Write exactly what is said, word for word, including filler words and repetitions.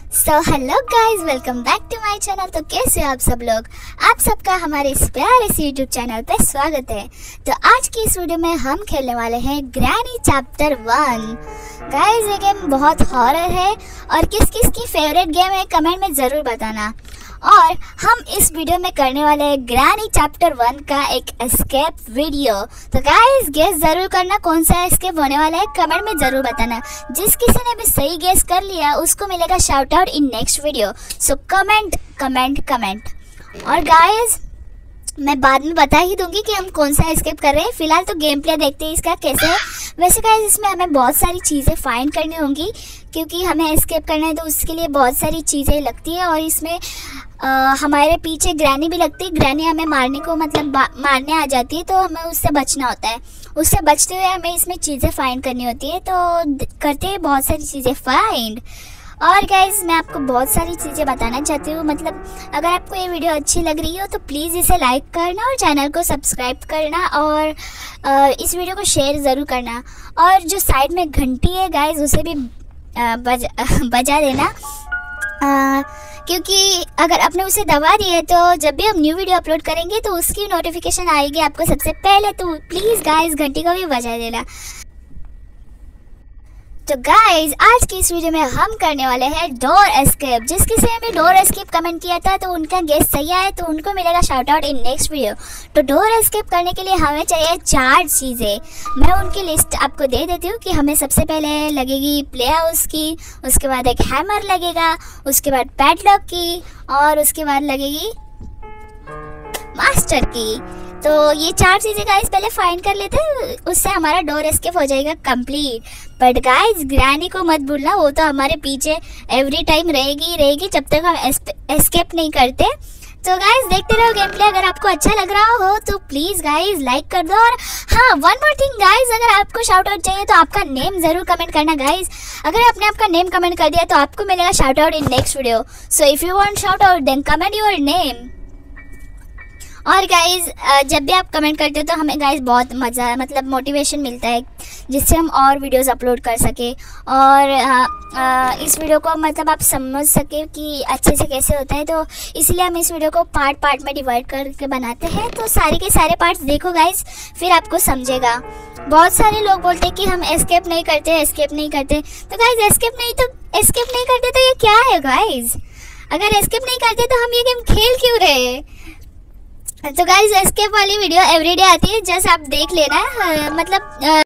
So hello guys, welcome back to my channel. तो कैसे हो आप सब लोग? आप सबका हमारे इस प्यारे से यूट्यूब चैनल पे स्वागत है। तो आज की इस वीडियो में हम खेलने वाले हैं ग्रैनी चैप्टर वन। गाइज ये गेम बहुत हॉरर है और किस किस की फेवरेट गेम है कमेंट में ज़रूर बताना। और हम इस वीडियो में करने वाले हैं ग्रैनी चैप्टर वन का एक एस्केप वीडियो। तो गाइस गेस जरूर करना कौन सा एस्केप होने वाला है, कमेंट में जरूर बताना। जिस किसी ने भी सही गेस कर लिया उसको मिलेगा shout out in next video. So comment comment comment. और गाइस मैं बाद में बता ही दूंगी कि हम कौन सा एस्केप कर रहे हैं। फिलहाल तो गेम प्ले देखते हैं इसका कैसे है। वैसे गाइस इसमें हमें बहुत सारी चीज़ें फाइंड करनी होंगी क्योंकि हमें एस्केप करना है, तो उसके लिए बहुत सारी चीज़ें लगती है। और इसमें आ, हमारे पीछे ग्रैनी भी लगती है। ग्रैनी हमें मारने को मतलब मारने आ जाती है, तो हमें उससे बचना होता है। उससे बचते हुए हमें इसमें चीज़ें फाइंड करनी होती है, तो करते हैं बहुत सारी चीज़ें फाइंड। और गाइज मैं आपको बहुत सारी चीज़ें बताना चाहती हूँ। मतलब अगर आपको ये वीडियो अच्छी लग रही हो तो प्लीज़ इसे लाइक करना और चैनल को सब्सक्राइब करना और आ, इस वीडियो को शेयर ज़रूर करना। और जो साइड में घंटी है गाइज उसे भी आ, बज, बजा देना आ, क्योंकि अगर आपने उसे दबा दिया है तो जब भी हम न्यू वीडियो अपलोड करेंगे तो उसकी नोटिफिकेशन आएगी आपको सबसे पहले। तो प्लीज़ गाइज घंटी को भी बजा देना। तो गाइज आज की इस वीडियो में हम करने वाले हैं डोर एस्केप। जिस किसी ने भी डोर एस्केप कमेंट किया था तो उनका गेस सही आया तो उनको मिलेगा shout out in next video. तो डोर एस्केप करने के लिए हमें चाहिए चार चीज़ें। मैं उनकी लिस्ट आपको दे देती हूँ कि हमें सबसे पहले लगेगी प्ले हाउस की, उसके बाद एक हैमर लगेगा, उसके बाद पैडलॉक की और उसके बाद लगेगी मास्टर की। तो ये चार चीज़ें गाइस पहले फाइंड कर लेते हैं, उससे हमारा डोर एस्केप हो जाएगा कंप्लीट। बट गाइस ग्रैनी को मत भूलना, वो तो हमारे पीछे एवरी टाइम रहेगी रहेगी जब तक हम एस्केप नहीं करते। तो गाइस देखते रहो गेम प्ले। अगर आपको अच्छा लग रहा हो तो प्लीज़ गाइस लाइक कर दो। और हाँ वन मोर थिंग गाइस, अगर आपको शाउट आउट चाहिए तो आपका नेम ज़रूर कमेंट करना गाइस। अगर आपने आपका नेम कमेंट कर दिया तो आपको मिलेगा shout out in next video. So if you want shout out then comment your name. और गाइज़ जब भी आप कमेंट करते हो तो हमें गाइज़ बहुत मज़ा मतलब मोटिवेशन मिलता है जिससे हम और वीडियोस अपलोड कर सके और आ, आ, इस वीडियो को मतलब आप समझ सके कि अच्छे से कैसे होता है। तो इसलिए हम इस वीडियो को पार्ट पार्ट में डिवाइड करके बनाते हैं। तो सारे के सारे पार्ट्स देखो गाइज़, फिर आपको समझेगा। बहुत सारे लोग बोलते हैं कि हम एस्केप नहीं करते एस्केप नहीं करते। तो गाइज़ एस्केप नहीं तो एस्केप नहीं करते तो ये क्या है गाइज़? अगर एस्केप नहीं करते तो हम ये गेम खेल क्यों रहे? तो गाइज एस्केप वाली वीडियो एवरीडे आती है, जस्ट आप देख लेना। मतलब